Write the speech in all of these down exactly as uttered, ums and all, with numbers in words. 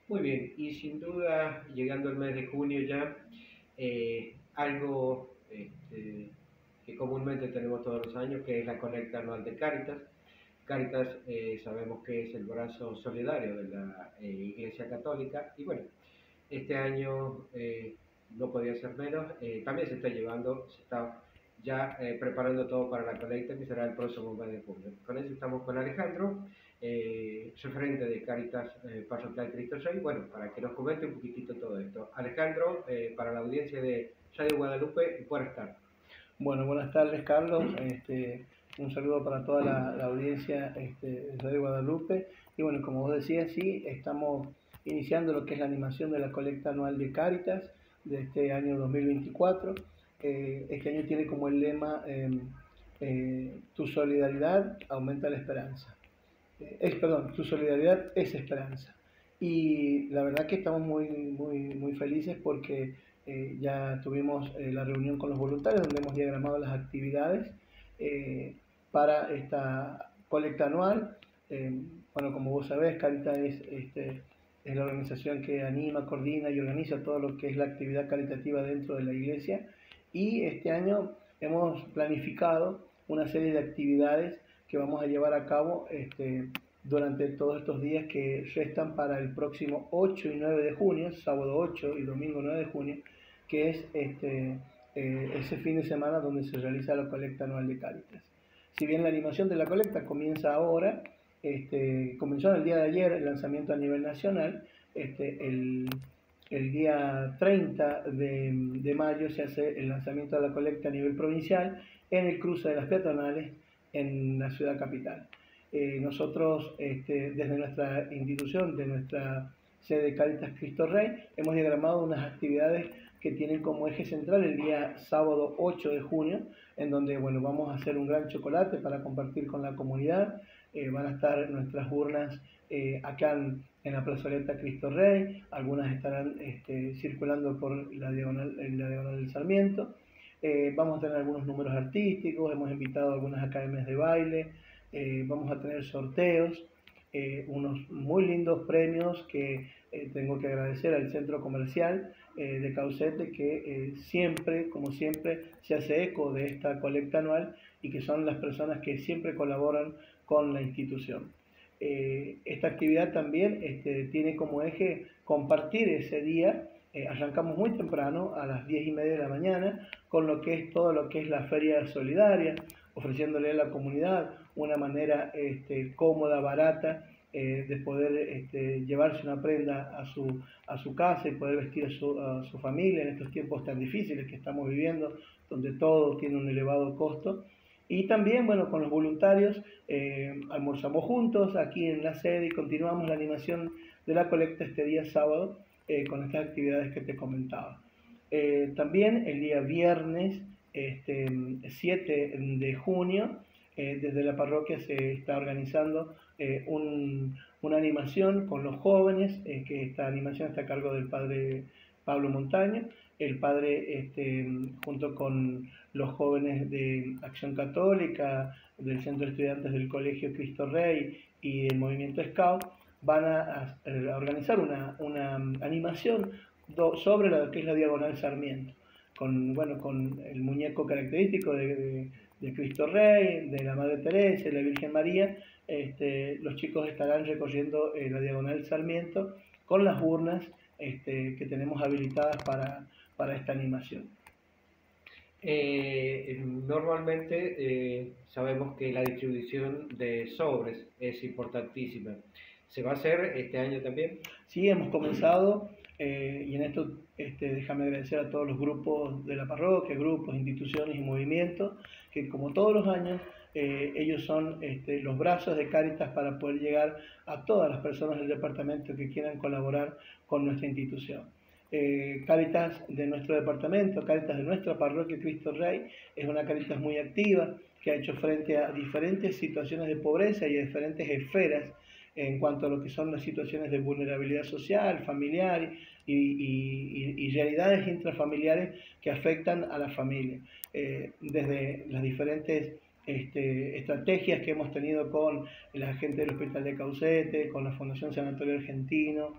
Muy bien, y sin duda, llegando al mes de junio ya, eh, algo este, que comúnmente tenemos todos los años, que es la colecta anual de Cáritas. Cáritas eh, sabemos que es el brazo solidario de la eh, Iglesia Católica y bueno, este año eh, no podía ser menos. Eh, también se está llevando, se está ya eh, preparando todo para la colecta que será el próximo mes de junio. Con eso estamos con Alejandro, eh, referente de Cáritas eh, Parroquial Cristo Rey, bueno, para que nos comente un poquitito todo esto. Alejandro, eh, para la audiencia de Radio Guadalupe, buenas tardes. Bueno, buenas tardes, Carlos. Este, un saludo para toda la, la audiencia este, de Radio Guadalupe. Y bueno, como vos decías, sí, estamos iniciando lo que es la animación de la colecta anual de Cáritas de este año dos mil veinticuatro. Eh, este año tiene como el lema eh, eh, Tu solidaridad aumenta la esperanza. Eh, es, perdón, tu solidaridad es esperanza. Y la verdad que estamos muy, muy, muy felices porque eh, ya tuvimos eh, la reunión con los voluntarios donde hemos diagramado las actividades eh, para esta colecta anual. Eh, bueno, como vos sabés, Caritas es, este, es la organización que anima, coordina y organiza todo lo que es la actividad caritativa dentro de la iglesia. Y este año hemos planificado una serie de actividades que vamos a llevar a cabo este, durante todos estos días que restan para el próximo ocho y nueve de junio, sábado ocho y domingo nueve de junio, que es este, eh, ese fin de semana donde se realiza la colecta anual de Cáritas. Si bien la animación de la colecta comienza ahora, este, comenzó el día de ayer el lanzamiento a nivel nacional, este, el, el día treinta de, de mayo se hace el lanzamiento de la colecta a nivel provincial en el cruce de las peatonales en la ciudad capital. Eh, nosotros, este, desde nuestra institución, de nuestra sede de Cáritas Cristo Rey, hemos diagramado unas actividades que tienen como eje central el día sábado ocho de junio, en donde bueno, vamos a hacer un gran chocolate para compartir con la comunidad. Eh, van a estar nuestras urnas eh, acá en, en la plazoleta Cristo Rey, algunas estarán este, circulando por la diagonal, en la diagonal del Sarmiento. Eh, vamos a tener algunos números artísticos, hemos invitado a algunas academias de baile, eh, vamos a tener sorteos, eh, unos muy lindos premios que eh, tengo que agradecer al centro comercial eh, de Caucete que eh, siempre, como siempre, se hace eco de esta colecta anual y que son las personas que siempre colaboran con la institución. Eh, esta actividad también este, tiene como eje compartir ese día. Eh, arrancamos muy temprano, a las diez y media de la mañana, con lo que es todo lo que es la feria solidaria, ofreciéndole a la comunidad una manera este, cómoda, barata, eh, de poder este, llevarse una prenda a su, a su casa y poder vestir a su, a su familia en estos tiempos tan difíciles que estamos viviendo, donde todo tiene un elevado costo. Y también, bueno, con los voluntarios eh, almorzamos juntos aquí en la sede y continuamos la animación de la colecta este día sábado eh, con estas actividades que te comentaba. Eh, también el día viernes este, siete de junio, eh, desde la parroquia se está organizando eh, un, una animación con los jóvenes, eh, que esta animación está a cargo del padre Pablo Montaño. El padre, este, junto con los jóvenes de Acción Católica, del Centro de Estudiantes del Colegio Cristo Rey y el Movimiento Scout, van a, a, a organizar una, una animación do, sobre lo que es la Diagonal Sarmiento, con, bueno, con el muñeco característico de, de, de Cristo Rey, de la Madre Teresa y la Virgen María. Este, los chicos estarán recorriendo eh, la Diagonal Sarmiento con las urnas este, que tenemos habilitadas para, para esta animación. Eh, normalmente eh, sabemos que la distribución de sobres es importantísima. ¿Se va a hacer este año también? Sí, hemos comenzado eh, y en esto este, déjame agradecer a todos los grupos de la parroquia, grupos, instituciones y movimientos, que como todos los años eh, ellos son este, los brazos de Cáritas para poder llegar a todas las personas del departamento que quieran colaborar con nuestra institución. Eh, Cáritas de nuestro departamento, Cáritas de nuestra parroquia Cristo Rey, es una Cáritas muy activa que ha hecho frente a diferentes situaciones de pobreza y a diferentes esferas en cuanto a lo que son las situaciones de vulnerabilidad social, familiar y, y, y, y realidades intrafamiliares que afectan a la familia. Eh, desde las diferentes este, estrategias que hemos tenido con la gente del Hospital de Caucete, con la Fundación Sanatorio Argentino,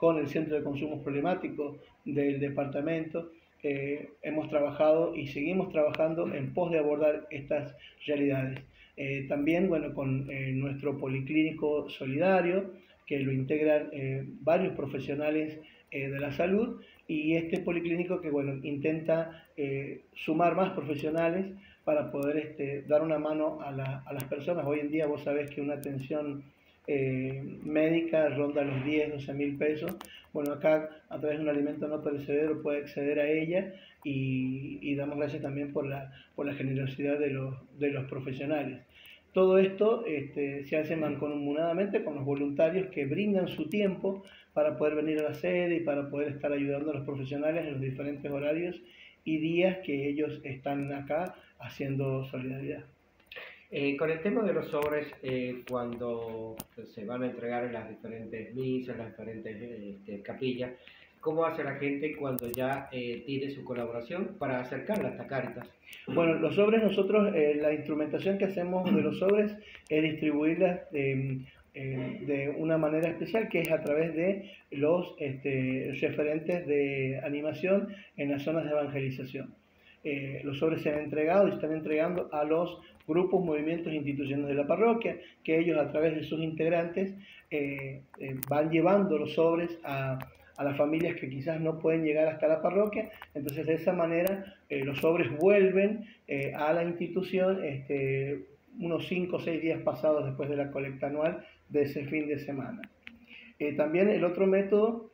con el Centro de Consumos Problemáticos del departamento, eh, hemos trabajado y seguimos trabajando en pos de abordar estas realidades. Eh, también, bueno, con eh, nuestro policlínico solidario, que lo integran eh, varios profesionales eh, de la salud, y este policlínico que, bueno, intenta eh, sumar más profesionales para poder este, dar una mano a, la, a las personas. Hoy en día vos sabés que una atención eh, médica ronda los diez, doce mil pesos. Bueno, acá a través de un alimento no perecedero puede acceder a ella, y, y damos gracias también por la, por la generosidad de los, de los profesionales. Todo esto este, se hace mancomunadamente con los voluntarios que brindan su tiempo para poder venir a la sede y para poder estar ayudando a los profesionales en los diferentes horarios y días que ellos están acá haciendo solidaridad. Eh, con el tema de los sobres, eh, cuando se van a entregar en las diferentes misas, en las diferentes este, capillas, ¿cómo hace la gente cuando ya eh, tiene su colaboración para acercarla hasta Cáritas? Bueno, los sobres, nosotros, eh, la instrumentación que hacemos de los sobres es distribuirlas eh, eh, de una manera especial, que es a través de los este, referentes de animación en las zonas de evangelización. Eh, los sobres se han entregado y se están entregando a los grupos, movimientos e instituciones de la parroquia, que ellos a través de sus integrantes eh, eh, van llevando los sobres a, a las familias que quizás no pueden llegar hasta la parroquia. Entonces de esa manera eh, los sobres vuelven eh, a la institución este, unos cinco o seis días pasados después de la colecta anual de ese fin de semana. Eh, también el otro método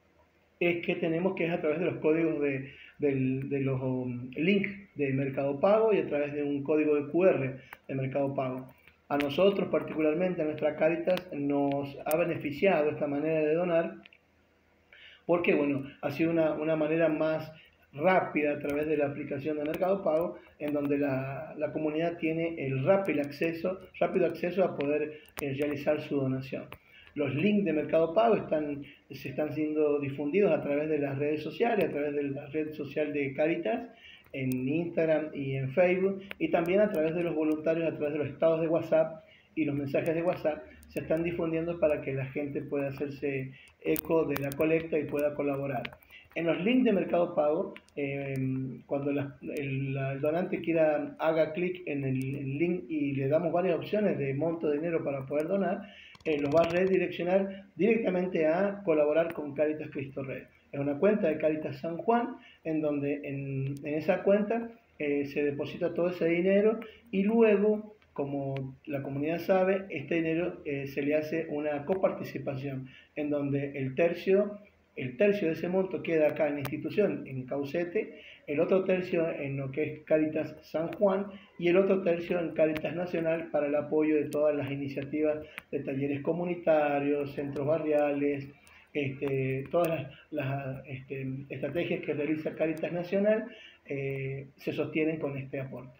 es que tenemos, que es a través de los códigos de, de, de los um, links de Mercado Pago y a través de un código de Q R de Mercado Pago. A nosotros particularmente, a nuestra Cáritas, nos ha beneficiado esta manera de donar porque, bueno, ha sido una, una manera más rápida a través de la aplicación de Mercado Pago, en donde la, la comunidad tiene el rápido acceso, rápido acceso a poder eh, realizar su donación. Los links de Mercado Pago están, se están siendo difundidos a través de las redes sociales, a través de la red social de Cáritas, en Instagram y en Facebook, y también a través de los voluntarios, a través de los estados de WhatsApp y los mensajes de WhatsApp, se están difundiendo para que la gente pueda hacerse eco de la colecta y pueda colaborar. En los links de Mercado Pago, eh, cuando la, el, la, el donante quiera, haga clic en el, el link y le damos varias opciones de monto de dinero para poder donar, eh, los va a redireccionar directamente a colaborar con Cáritas Cristo Rey. Es una cuenta de Cáritas San Juan, en donde en, en esa cuenta eh, se deposita todo ese dinero, y luego, como la comunidad sabe, este dinero eh, se le hace una coparticipación, en donde el tercio, el tercio de ese monto queda acá en la institución, en Caucete, el otro tercio en lo que es Cáritas San Juan, y el otro tercio en Cáritas Nacional para el apoyo de todas las iniciativas de talleres comunitarios, centros barriales, este, todas las, las este, estrategias que realiza Cáritas Nacional eh, se sostienen con este aporte.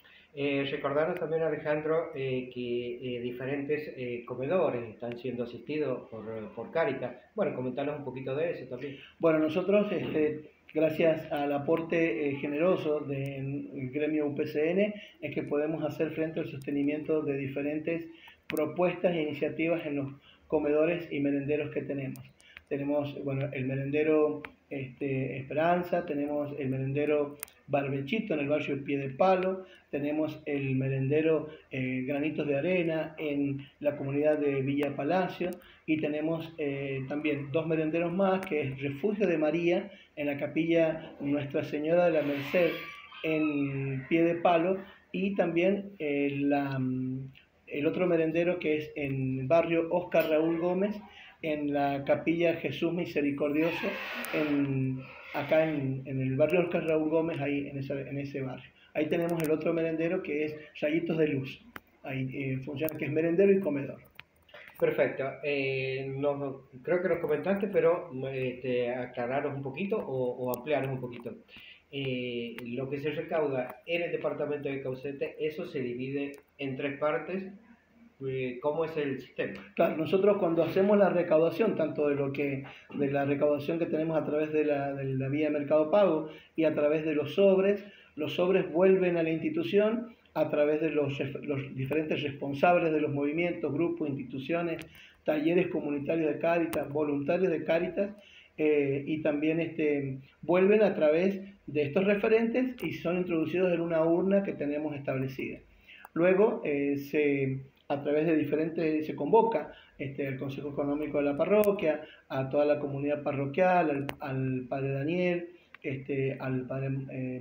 Eh, recordaros también, Alejandro, eh, que eh, diferentes eh, comedores están siendo asistidos por, por Cáritas. Bueno, comentarnos un poquito de eso también. Bueno, nosotros, este, gracias al aporte eh, generoso del gremio U P C N, es que podemos hacer frente al sostenimiento de diferentes propuestas e iniciativas en los comedores y merenderos que tenemos. Tenemos, bueno, el merendero este, Esperanza, tenemos el merendero Barbechito en el barrio Pie de Palo, tenemos el merendero eh, Granitos de Arena en la comunidad de Villa Palacio, y tenemos eh, también dos merenderos más, que es Refugio de María en la capilla Nuestra Señora de la Merced en Pie de Palo, y también eh, la, el otro merendero que es en el barrio Oscar Raúl Gómez, en la capilla Jesús Misericordioso, en, acá en, en el barrio Oscar Raúl Gómez, ahí en, esa, en ese barrio. Ahí tenemos el otro merendero que es Rayitos de Luz, ahí eh, funciona, que es merendero y comedor. Perfecto, eh, nos, creo que nos comentaste, pero este, aclararos un poquito o, o ampliaros un poquito. Eh, lo que se recauda en el departamento de Caucete, eso se divide en tres partes. ¿Cómo es el sistema? Claro, nosotros cuando hacemos la recaudación, tanto de lo que de la recaudación que tenemos a través de la, de la vía de Mercado Pago y a través de los sobres, los sobres vuelven a la institución a través de los, los diferentes responsables de los movimientos, grupos, instituciones talleres comunitarios de Cáritas, voluntarios de Cáritas, eh, y también este, vuelven a través de estos referentes y son introducidos en una urna que tenemos establecida. Luego, eh, se, a través de diferentes, se convoca este, al Consejo Económico de la Parroquia, a toda la comunidad parroquial, al, al Padre Daniel, este, al Padre... Eh,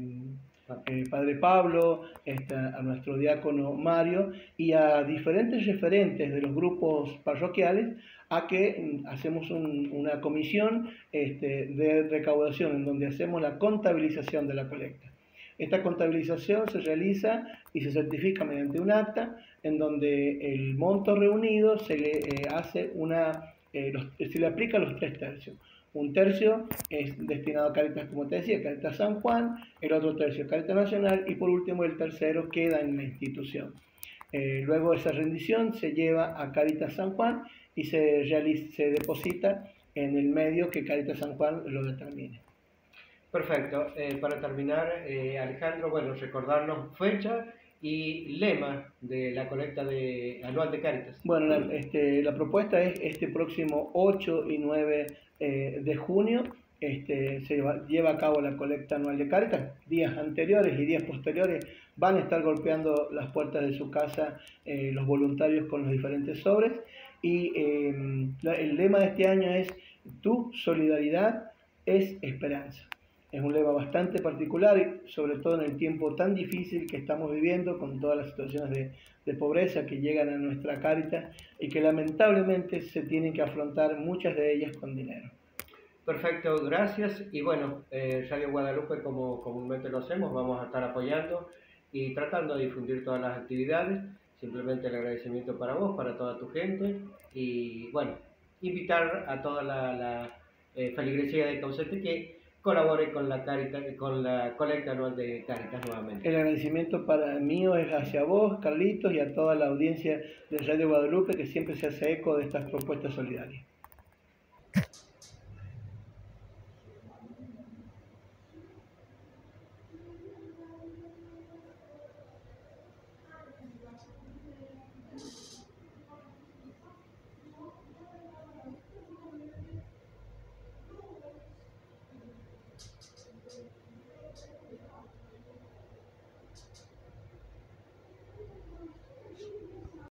Eh, Padre Pablo, este, a nuestro diácono Mario y a diferentes referentes de los grupos parroquiales a que mm, hacemos un, una comisión este, de recaudación en donde hacemos la contabilización de la colecta. Esta contabilización se realiza y se certifica mediante un acta en donde el monto reunido se le eh, hace una, eh, los, se le aplica los tres tercios. Un tercio es destinado a Cáritas, como te decía, Cáritas San Juan, el otro tercio Cáritas Nacional y por último el tercero queda en la institución. Eh, luego esa rendición se lleva a Cáritas San Juan y se, realiza, se deposita en el medio que Cáritas San Juan lo determine. Perfecto. Eh, para terminar, eh, Alejandro, bueno, recordarnos fecha y lema de la colecta de, anual de Cáritas. Bueno, la, este, la propuesta es este próximo ocho y nueve eh, de junio, este, se lleva, lleva a cabo la colecta anual de Cáritas. Días anteriores y días posteriores van a estar golpeando las puertas de su casa eh, los voluntarios con los diferentes sobres. Y eh, la, el lema de este año es: tu solidaridad es esperanza. Es un lema bastante particular, sobre todo en el tiempo tan difícil que estamos viviendo, con todas las situaciones de, de pobreza que llegan a nuestra Cáritas y que lamentablemente se tienen que afrontar muchas de ellas con dinero. Perfecto, gracias. Y bueno, eh, Radio Guadalupe, como comúnmente lo hacemos, vamos a estar apoyando y tratando de difundir todas las actividades. Simplemente el agradecimiento para vos, para toda tu gente y bueno, invitar a toda la, la eh, feligresía de Caucete que colabore con la Cáritas, con la colecta anual de Cáritas nuevamente. El agradecimiento para mío es hacia vos, Carlitos, y a toda la audiencia de Radio Guadalupe que siempre se hace eco de estas propuestas solidarias.